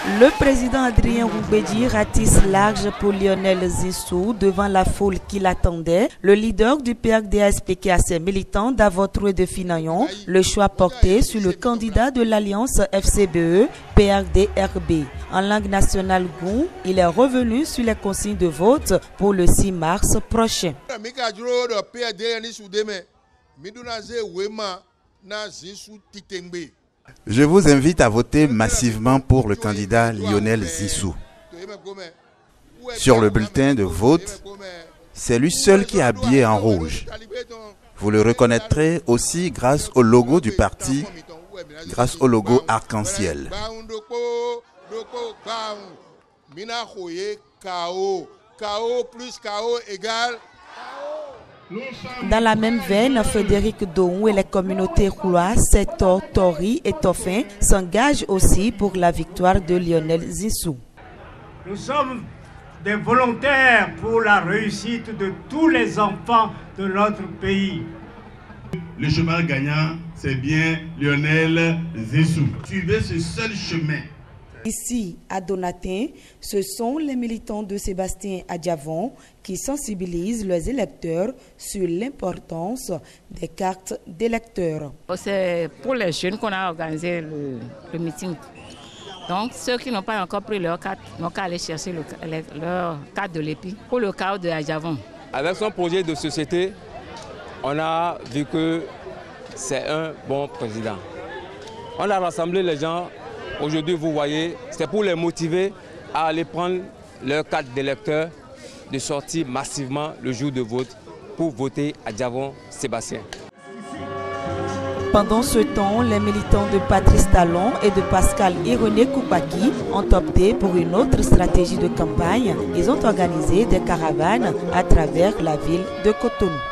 Le président Adrien Roubedi ratisse large pour Lionel Zinsou devant la foule qui l'attendait. Le leader du PRD a expliqué à ses militants d'avoir trouvé de Finayon le choix porté sur le candidat de l'Alliance FCBE, PRD-RB. En langue nationale Goun, il est revenu sur les consignes de vote pour le 6 mars prochain. Je vous invite à voter massivement pour le candidat Lionel Zinsou. Sur le bulletin de vote, c'est lui seul qui est habillé en rouge. Vous le reconnaîtrez aussi grâce au logo du parti, grâce au logo arc-en-ciel. Dans la même veine, Frédéric Dohou et les communautés Roua, Setor, Tori et Tofin s'engagent aussi pour la victoire de Lionel Zinsou. Nous sommes des volontaires pour la réussite de tous les enfants de notre pays. Le cheval gagnant, c'est bien Lionel Zinsou. Suivez ce seul chemin. Ici, à Donatin, ce sont les militants de Sébastien Adjavon qui sensibilisent les électeurs sur l'importance des cartes d'électeurs. C'est pour les jeunes qu'on a organisé le meeting. Donc, ceux qui n'ont pas encore pris leur carte n'ont qu'à aller chercher leur carte de l'épi pour le cas de Adjavon. Avec son projet de société, on a vu que c'est un bon président. On a rassemblé les gens. Aujourd'hui, vous voyez, c'est pour les motiver à aller prendre leur carte d'électeur, de sortir massivement le jour de vote pour voter Adjavon Sébastien. Pendant ce temps, les militants de Patrice Talon et de Pascal Irené Koupaki ont opté pour une autre stratégie de campagne. Ils ont organisé des caravanes à travers la ville de Cotonou.